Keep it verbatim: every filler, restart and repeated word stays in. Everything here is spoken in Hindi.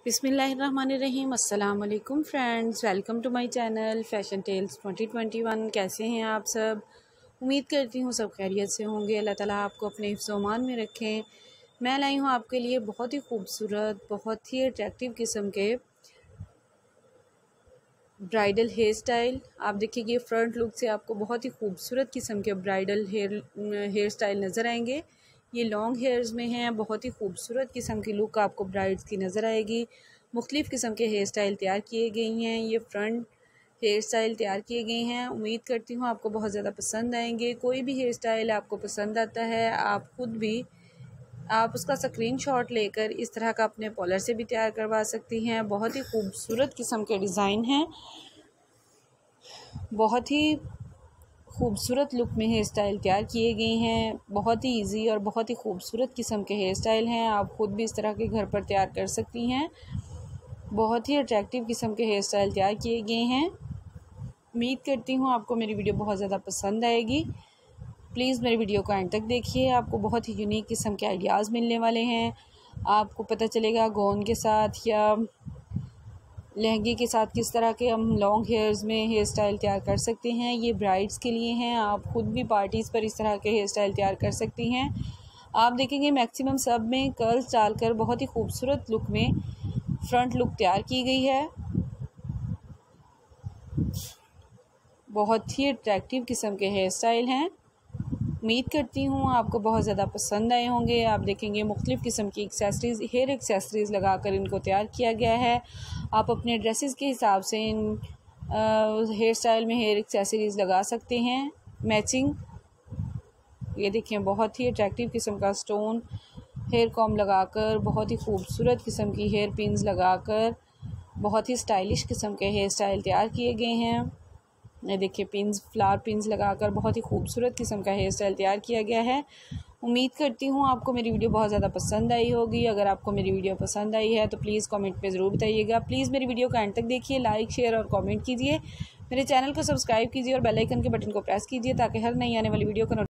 बिस्मिल्लाहिर्रहमानिर्रहीम। अस्सलाम वालेकुम friends, welcome to my channel fashion tales twenty twenty one. कैसे हैं आप सब? उम्मीद करती हूँ सब खैरियत से होंगे। अल्लाह ताला आपको अपने हिफ्ज़-ओ-अमान में रखें। मैं लाई हूँ आपके लिए बहुत ही खूबसूरत, बहुत ही अट्रैक्टिव किस्म के ब्राइडल हेयर स्टाइल। आप देखिए फ्रंट लुक से आपको बहुत ही खूबसूरत किस्म के ब्राइडल हेयर हेयर स्टाइल नज़र आएंगे। ये लॉन्ग हेयर्स में हैं, बहुत ही खूबसूरत किस्म की लुक आपको ब्राइड्स की नज़र आएगी। मुख्तलिफ़ किस्म के हेयर स्टाइल तैयार किए गए हैं। ये फ्रंट हेयर स्टाइल तैयार किए गए हैं। उम्मीद करती हूँ आपको बहुत ज़्यादा पसंद आएंगे। कोई भी हेयर स्टाइल आपको पसंद आता है, आप ख़ुद भी आप उसका स्क्रीनशॉट लेकर इस तरह का अपने पॉलर से भी तैयार करवा सकती हैं। बहुत ही खूबसूरत किस्म के डिज़ाइन हैं, बहुत ही खूबसूरत लुक में हेयर स्टाइल तैयार किए गए हैं। बहुत ही इजी और बहुत ही खूबसूरत किस्म के हेयर स्टाइल हैं। आप ख़ुद भी इस तरह के घर पर तैयार कर सकती हैं। बहुत ही अट्रैक्टिव किस्म के हेयर स्टाइल तैयार किए गए हैं। उम्मीद करती हूँ आपको मेरी वीडियो बहुत ज़्यादा पसंद आएगी। प्लीज़ मेरी वीडियो को एंड तक देखिए, आपको बहुत ही यूनिक किस्म के आइडियाज़ मिलने वाले हैं। आपको पता चलेगा गौन के साथ या लहंगे के साथ किस तरह के हम लॉन्ग हेयर्स में हेयर स्टाइल तैयार कर सकते हैं। ये ब्राइड्स के लिए हैं, आप ख़ुद भी पार्टीज़ पर इस तरह के हेयर स्टाइल तैयार कर सकती हैं। आप देखेंगे मैक्सिमम सब में कर्ल्स डालकर बहुत ही खूबसूरत लुक में फ्रंट लुक तैयार की गई है। बहुत ही अट्रैक्टिव किस्म के हेयर स्टाइल हैं। उम्मीद करती हूँ आपको बहुत ज़्यादा पसंद आए होंगे। आप देखेंगे मुख्तलिफ़ किस्म की एक्सेसरीज़, हेयर एक्सेसरीज़ लगाकर इनको तैयार किया गया है। आप अपने ड्रेसेस के हिसाब से इन हेयर स्टाइल में हेयर एक्सेसरीज़ लगा सकते हैं मैचिंग। ये देखिए बहुत ही अट्रैक्टिव किस्म का स्टोन हेयर कॉम लगाकर, बहुत ही खूबसूरत किस्म की हेयर पिन्स लगाकर बहुत ही स्टाइलिश किस्म के हेयर स्टाइल तैयार किए गए हैं। ये देखिए पिन्स, फ्लावर पिन्स लगाकर बहुत ही खूबसूरत किस्म का हेयर स्टाइल तैयार किया गया है। उम्मीद करती हूँ आपको मेरी वीडियो बहुत ज़्यादा पसंद आई होगी। अगर आपको मेरी वीडियो पसंद आई है तो प्लीज़ कमेंट में ज़रूर बताइएगा। प्लीज़ मेरी वीडियो को एंड तक देखिए, लाइक शेयर और कमेंट कीजिए। मेरे चैनल को सब्सक्राइब कीजिए और बेल आइकन के बटन को प्रेस कीजिए ताकि हर नई आने वाली वीडियो का